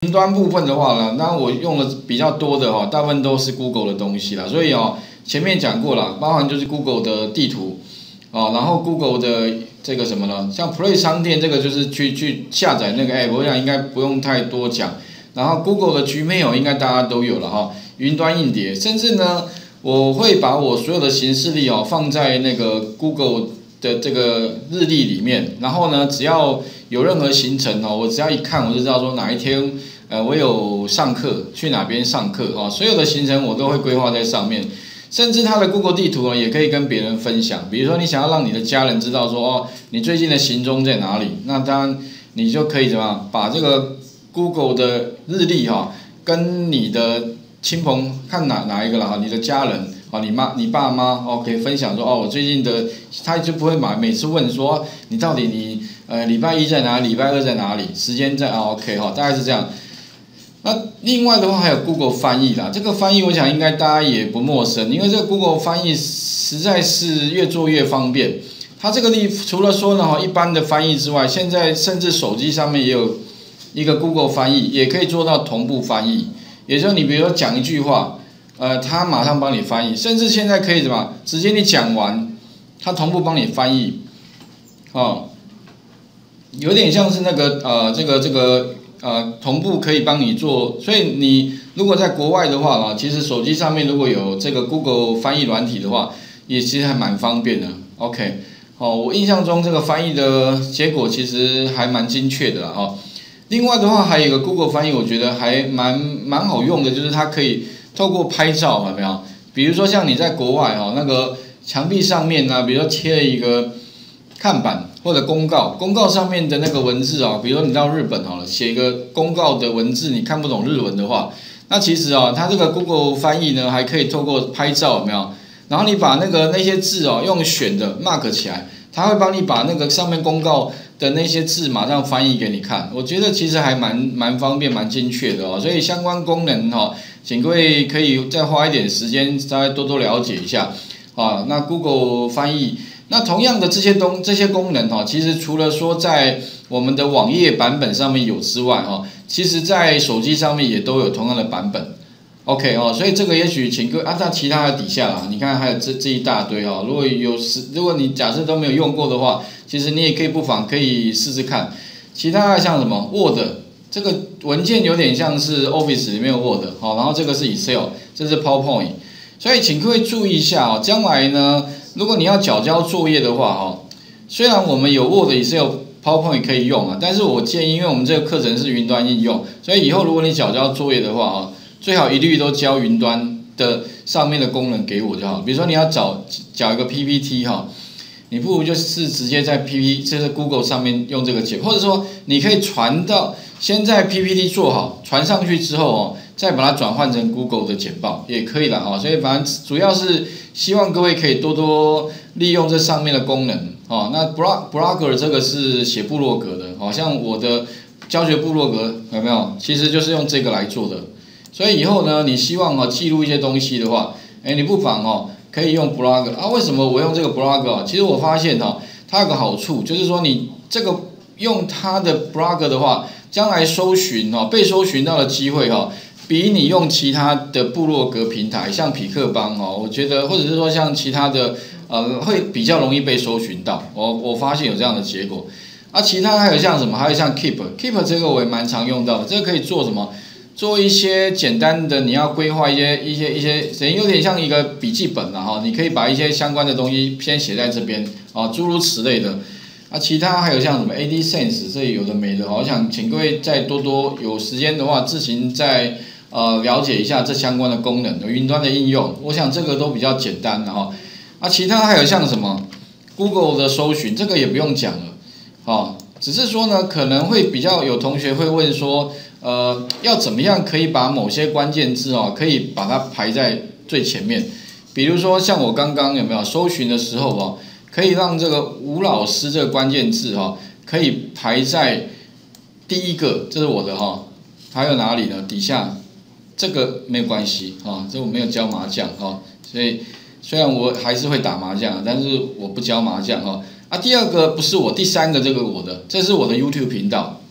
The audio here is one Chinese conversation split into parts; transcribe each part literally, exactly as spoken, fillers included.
云端部分的话呢，那我用的比较多的哈，大部分都是 Google 的东西啦，所以哦，前面讲过了，包含就是 Google 的地图，哦，然后 Google 的这个什么呢？像 Play 商店这个就是去去下载那个 app， 我想应该不用太多讲。然后 Google 的 Gmail 应该大家都有了哈，云端硬碟，甚至呢，我会把我所有的行事历哦放在那个 Google 的这个日历里面，然后呢，只要有任何行程哦，我只要一看我就知道说哪一天。呃，我有上课，去哪边上课啊？所有的行程我都会规划在上面，甚至它的 Google 地图呢，也可以跟别人分享。比如说，你想要让你的家人知道说，哦，你最近的行踪在哪里，那当然你就可以怎么样，把这个 Google 的日历哈，跟你的亲朋看哪哪一个了哈，你的家人啊，你妈、你爸妈 ，OK， 分享说，哦，我最近的，他就不会买每次问说，你到底你呃礼拜一在哪里，礼拜二在哪里，时间在啊 ，OK 哈，大概是这样。那另外的话还有 Google 翻译啦，这个翻译我想应该大家也不陌生，因为这个 Google 翻译实在是越做越方便。它这个地除了说呢一般的翻译之外，现在甚至手机上面也有一个 Google 翻译，也可以做到同步翻译。也就是你比如说讲一句话，呃，它马上帮你翻译，甚至现在可以什么，直接你讲完，它同步帮你翻译，哦，有点像是那个呃这个这个。呃，同步可以帮你做，所以你如果在国外的话啊，其实手机上面如果有这个 Google 翻译软体的话，也其实还蛮方便的。OK， 哦，我印象中这个翻译的结果其实还蛮精确的啦哈。另外的话，还有一个 Google 翻译，我觉得还蛮蛮好用的，就是它可以透过拍照，有没有？比如说像你在国外哈，那个墙壁上面呢、啊，比如说贴了一个看板。或者公告，公告上面的那个文字啊，比如说你到日本好了，写一个公告的文字，你看不懂日文的话，那其实啊，它这个 Google 翻译呢，还可以透过拍照，有没有？然后你把那个那些字哦，用选的 mark 起来，它会帮你把那个上面公告的那些字马上翻译给你看。我觉得其实还蛮蛮方便、蛮精确的哦。所以相关功能哈，请各位可以再花一点时间，稍微多多了解一下啊。那 Google 翻译。那同样的这些东这些功能哈，其实除了说在我们的网页版本上面有之外哈，其实在手机上面也都有同样的版本。OK 哦，所以这个也许请各位按照其他的底下啦，你看还有这这一大堆哈，如果有时如果你假设都没有用过的话，其实你也可以不妨可以试试看。其他的像什么 Word 这个文件有点像是 Office 里面的 Word 好，然后这个是 Excel， 这是 PowerPoint， 所以请各位注意一下哦，将来呢。如果你要缴交作业的话，哈，虽然我们有 Word、Excel、PowerPoint 可以用啊，但是我建议，因为我们这个课程是云端应用，所以以后如果你缴交作业的话，哈，最好一律都交云端的上面的功能给我就好。比如说你要找缴一个 P P T 哈，你不如就是直接在 P P T 就是 Google 上面用这个解，或者说你可以传到先在 P P T 做好，传上去之后哦，再把它转换成 Google 的简报也可以了哈。所以反正主要是。希望各位可以多多利用这上面的功能哦。那 blog blogger 这个是写部落格的，好像我的教学部落格有没有？其实就是用这个来做的。所以以后呢，你希望哦记录一些东西的话，哎，你不妨哦可以用 blogger 啊。为什么我用这个 blogger？ 其实我发现哈，它有个好处，就是说你这个用它的 blogger 的话，将来搜寻哦被搜寻到的机会哈。比你用其他的部落格平台，像匹克邦哦，我觉得或者是说像其他的，呃，会比较容易被搜寻到。我我发现有这样的结果。啊，其他还有像什么？还有像 Keep，Keep 这个我也蛮常用到的。这个可以做什么？做一些简单的，你要规划一些一些一些，等于有点像一个笔记本了哈。你可以把一些相关的东西先写在这边啊，诸如此类的。啊，其他还有像什么 AdSense， 这有的没的，我想请各位再多多有时间的话，自行再。呃，了解一下这相关的功能，云端的应用，我想这个都比较简单的哈。啊，其他还有像什么 Google 的搜寻，这个也不用讲了，哦，只是说呢，可能会比较有同学会问说，呃，要怎么样可以把某些关键字哦，可以把它排在最前面？比如说像我刚刚有没有搜寻的时候哦，可以让这个吴老师这个关键字哈，可以排在第一个，这是我的哈。还有哪里呢？底下。这个没有关系啊，这我没有教麻将哈，所以虽然我还是会打麻将，但是我不教麻将哈。啊，第二个不是我，第三个这个我的，这是我的 YouTube 频道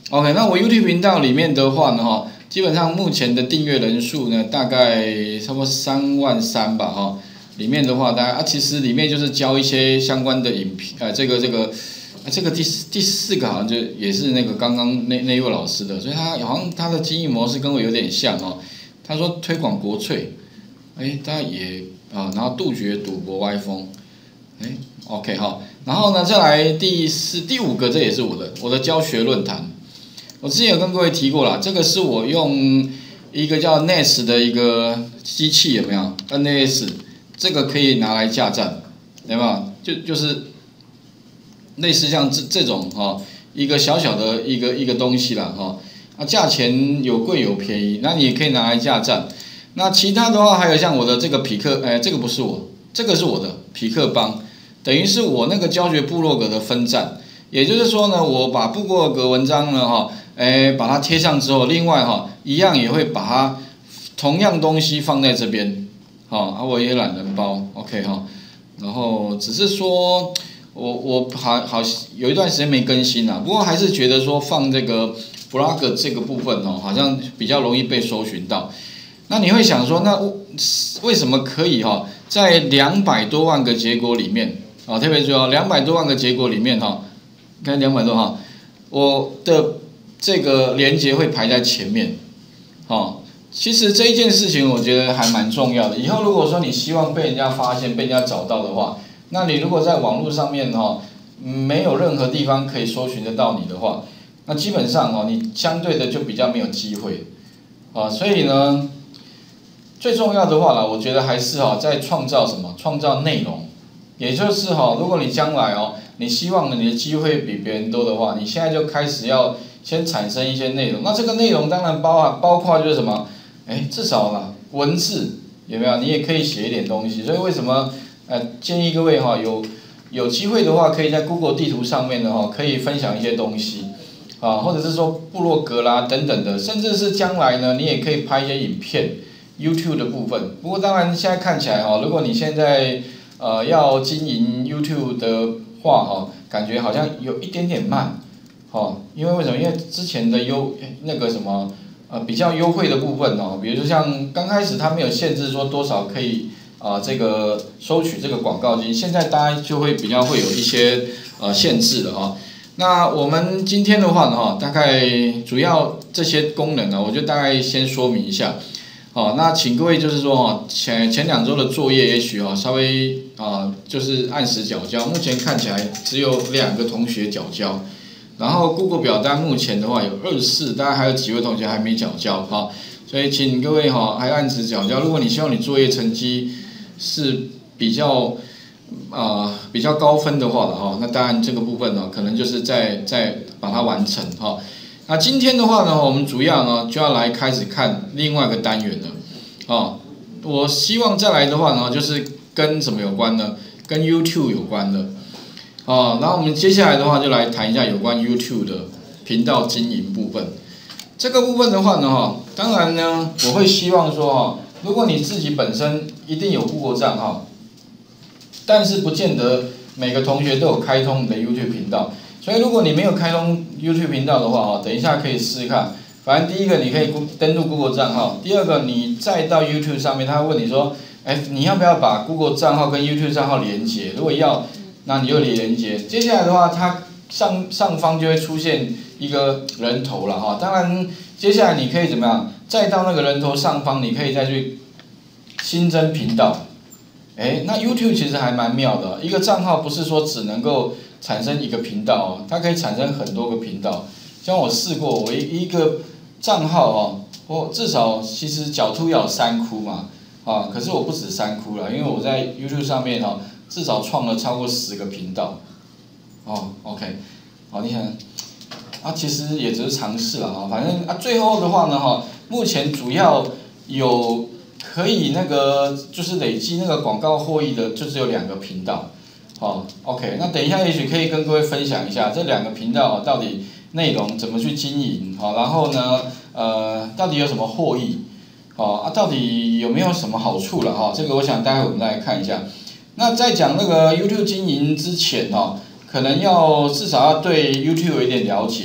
OK， 那我 YouTube 频道里面的话呢，哈，基本上目前的订阅人数呢，大概差不多三万三吧，哈。里面的话，大概啊，其实里面就是教一些相关的影片，呃，这个这个，啊、这个第第四个好像就也是那个刚刚那那位老师的，所以他好像他的经营模式跟我有点像哦。他说推广国粹，哎，大家也啊，然后杜绝赌博歪风，哎 ，OK 哈，然后呢，再来第四第五个，这也是我的我的教学论坛。我之前有跟各位提过啦，这个是我用一个叫 N A S 的一个机器，有没有 ？N A S 这个可以拿来架站，有没有？就就是类似像这这种哈、哦，一个小小的一个一个东西啦哈、哦，啊价钱有贵有便宜，那你也可以拿来架站。那其他的话还有像我的这个匹克，哎，这个不是我，这个是我的匹克邦，等于是我那个教学部落格的分站。也就是说呢，我把部落格文章呢哈。哎，把它贴上之后，另外哈，一样也会把它同样东西放在这边，好，啊，我也懒人包 ，OK 哈，然后只是说我我好好有一段时间没更新啦，不过还是觉得说放这个 blog 这个部分哦，好像比较容易被搜寻到。那你会想说，那为什么可以哈，在两百多万个结果里面啊，特别注意哦，两百多万个结果里面哈，看两百多哈，我的这个连结会排在前面，哦，其实这一件事情我觉得还蛮重要的。以后如果说你希望被人家发现、被人家找到的话，那你如果在网络上面哈，没有任何地方可以搜寻得到你的话，那基本上哦，你相对的就比较没有机会，啊，所以呢，最重要的话呢，我觉得还是哈，在创造什么？创造内容，也就是哈，如果你将来哦，你希望你的机会比别人多的话，你现在就开始要。先产生一些内容，那这个内容当然包含包括就是什么，哎，至少啦文字有没有？你也可以写一点东西。所以为什么呃建议各位哈有有机会的话，可以在 Google 地图上面的哈可以分享一些东西啊，或者是说部落格啦等等的，甚至是将来呢你也可以拍一些影片 YouTube 的部分。不过当然现在看起来哈，如果你现在呃要经营 YouTube 的话哈，感觉好像有一点点慢。哦，因为为什么？因为之前的优那个什么呃比较优惠的部分哦，比如说像刚开始它没有限制说多少可以啊、呃、这个收取这个广告金，现在大家就会比较会有一些呃限制了哈、哦。那我们今天的话呢哈，大概主要这些功能呢，我就大概先说明一下。好、哦，那请各位就是说哈，前前两周的作业也许哈稍微啊、呃、就是按时缴交，目前看起来只有两个同学缴交。然后 Google 表单目前的话有二十四，大概还有几位同学还没缴交哈，所以请各位哈还按时缴交。如果你希望你作业成绩是比较啊、呃、比较高分的话了哈，那当然这个部分呢可能就是再再把它完成哈。那今天的话呢，我们主要呢就要来开始看另外一个单元了啊。我希望再来的话呢，就是跟什么有关呢？跟 YouTube 有关的。啊，然后我们接下来的话就来谈一下有关 YouTube 的频道经营部分。这个部分的话呢，哈，当然呢，我会希望说哈，如果你自己本身一定有 Google 账号，但是不见得每个同学都有开通你的 YouTube 频道。所以如果你没有开通 YouTube 频道的话，哈，等一下可以试试看。反正第一个你可以登录 Google 账号，第二个你再到 YouTube 上面，他会问你说，哎，你要不要把 Google 账号跟 YouTube 账号连接？如果要，那你就连接，接下来的话，它上上方就会出现一个人头了哈。当然，接下来你可以怎么样？再到那个人头上方，你可以再去新增频道。哎，那 YouTube 其实还蛮妙的，一个账号不是说只能够产生一个频道哦，它可以产生很多个频道。像我试过，我一一个账号哦，我至少其实角兔要有三窟嘛，啊，可是我不止三窟了，因为我在 YouTube 上面哈。至少创了超过十个频道，哦 ，OK， 好，你想，啊，其实也只是尝试了哈，反正啊，最后的话呢哈，目前主要有可以那个就是累积那个广告获益的，就只有两个频道，好 ，OK， 那等一下也许可以跟各位分享一下这两个频道到底内容怎么去经营，好，然后呢，呃，到底有什么获益，好啊，到底有没有什么好处了哈？这个我想待会我们再来看一下。那在讲那个 YouTube 经营之前哦，可能要至少要对 YouTube 有一点了解。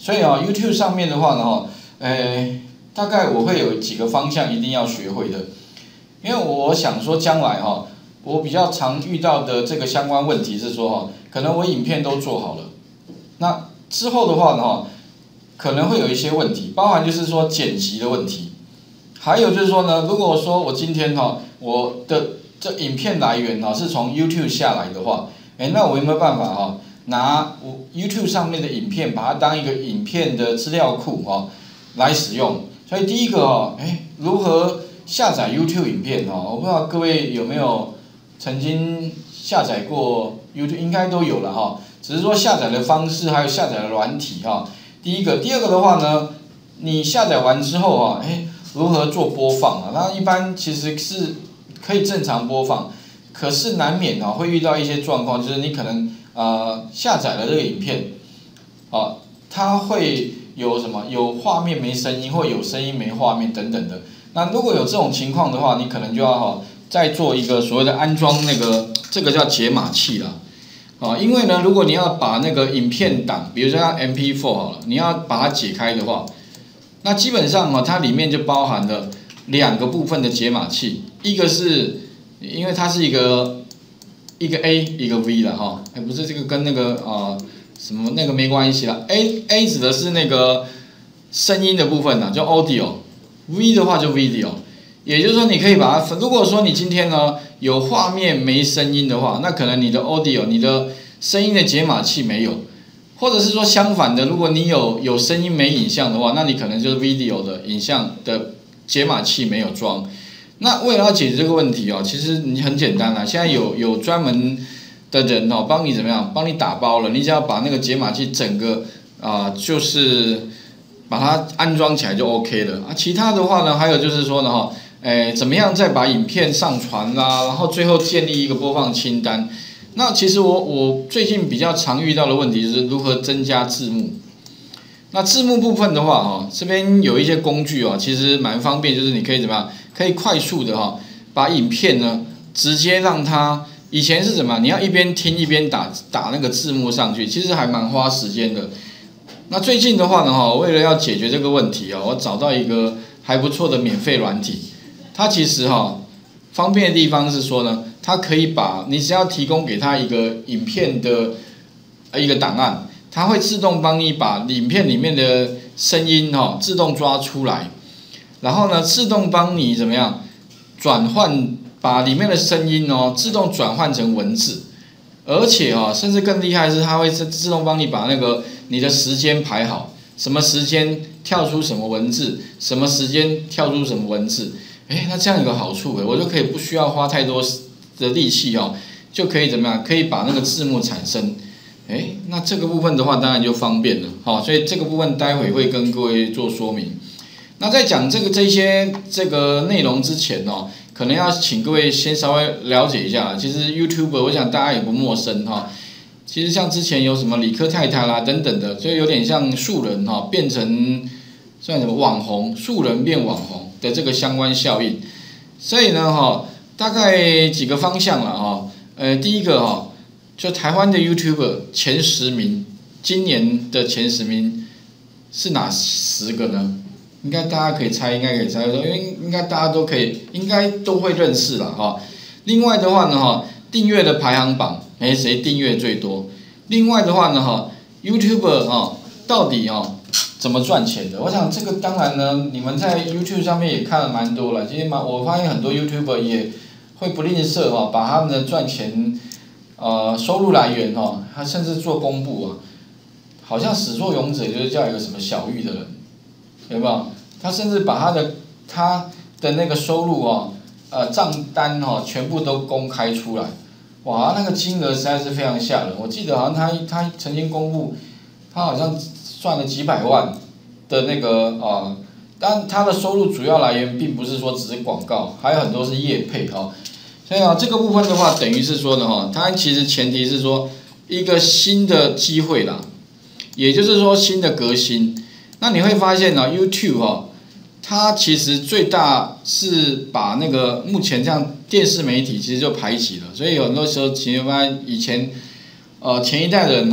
所以啊 ，YouTube 上面的话呢，哈，呃，大概我会有几个方向一定要学会的，因为我想说将来哈，我比较常遇到的这个相关问题是说哈，可能我影片都做好了，那之后的话呢，哈，可能会有一些问题，包含就是说剪辑的问题，还有就是说呢，如果说我今天哈，我的这影片来源哈是从 YouTube 下来的话，哎，那我有没有办法哈？拿我 YouTube 上面的影片，把它当一个影片的资料库哦来使用。所以第一个哦，哎，如何下载 YouTube 影片哦？我不知道各位有没有曾经下载过 YouTube， 应该都有了哈。只是说下载的方式还有下载的软体哈。第一个，第二个的话呢，你下载完之后啊，哎，如何做播放啊？那一般其实是可以正常播放，可是难免啊会遇到一些状况，就是你可能。呃，下载了这个影片，啊，它会有什么？有画面没声音，或有声音没画面等等的。那如果有这种情况的话，你可能就要哈、哦、再做一个所谓的安装那个这个叫解码器啦，啊，因为呢，如果你要把那个影片档，比如说像 M P 四 好了，你要把它解开的话，那基本上啊，它里面就包含了两个部分的解码器，一个是因为它是一个。一个 A 一个 V 了哈，哎不是这个跟那个啊、呃、什么那个没关系啦 ，A A 指的是那个声音的部分呐，叫 audio，V 的话就 video， 也就是说你可以把它，如果说你今天呢有画面没声音的话，那可能你的 audio 你的声音的解码器没有，或者是说相反的，如果你有有声音没影像的话，那你可能就是 video 的影像的解码器没有装。那为了要解决这个问题哦，其实你很简单啦，现在有有专门的人哦，帮你怎么样，帮你打包了，你只要把那个解码器整个啊、呃，就是把它安装起来就 OK 了啊。其他的话呢，还有就是说呢哈，诶，怎么样再把影片上传啦，然后最后建立一个播放清单。那其实我我最近比较常遇到的问题就是如何增加字幕。那字幕部分的话哈，这边有一些工具哦，其实蛮方便，就是你可以怎么样？可以快速的哈，把影片呢直接让它，以前是什么？你要一边听一边打打那个字幕上去，其实还蛮花时间的。那最近的话呢哈，为了要解决这个问题啊，我找到一个还不错的免费软体，它其实哈方便的地方是说呢，它可以把你只要提供给它一个影片的一个档案，它会自动帮你把影片里面的声音哈自动抓出来。然后呢，自动帮你怎么样转换，把里面的声音哦自动转换成文字，而且哦，甚至更厉害的是，它会自动帮你把那个你的时间排好，什么时间跳出什么文字，什么时间跳出什么文字，哎，那这样有个好处诶，我就可以不需要花太多的力气哦，就可以怎么样，可以把那个字幕产生，哎，那这个部分的话当然就方便了，好，所以这个部分待会会跟各位做说明。那在讲这个这些这个内容之前哦，可能要请各位先稍微了解一下。其实 YouTuber 我想大家也不陌生哈。其实像之前有什么理科太太啦等等的，就有点像素人哈变成算什么网红，素人变网红的这个相关效应。所以呢哈，大概几个方向了哈。呃，第一个哈，就台湾的 YouTuber 前十名，今年的前十名是哪十个呢？应该大家可以猜，应该可以猜，因为应该大家都可以，应该都会认识了哈。另外的话呢哈，订阅的排行榜，哎，谁订阅最多？另外的话呢哈 ，YouTuber 啊，到底啊怎么赚钱的？我想这个当然呢，你们在 YouTube 上面也看了蛮多了。其实蛮，我发现很多 YouTuber 也会不吝啬哈，把他们的赚钱呃收入来源哈，他甚至做公布啊，好像始作俑者就是叫一个什么小玉的人。有没有？他甚至把他的他的那个收入哦，呃账单哦，全部都公开出来，哇，那个金额实在是非常吓人。我记得好像他他曾经公布，他好像赚了几百万的那个啊、呃，但他的收入主要来源并不是说只是广告，还有很多是业配哈、哦。所以啊，这个部分的话，等于是说呢哈，它其实前提是说一个新的机会啦，也就是说新的革新。那你会发现呢 ，YouTube 哦，它其实最大是把那个目前这样电视媒体其实就排挤了，所以有很多时候其实发现以前，呃前一代的人哦，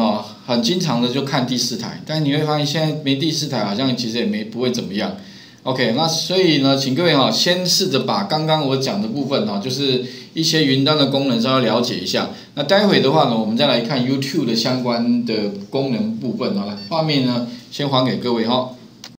很经常的就看第四台，但你会发现现在没第四台好像其实也没不会怎么样。OK， 那所以呢，请各位哈，先试着把刚刚我讲的部分哈，就是一些云端的功能稍微了解一下。那待会的话呢，我们再来看 YouTube 的相关的功能部分哈。来，画面呢先还给各位哈。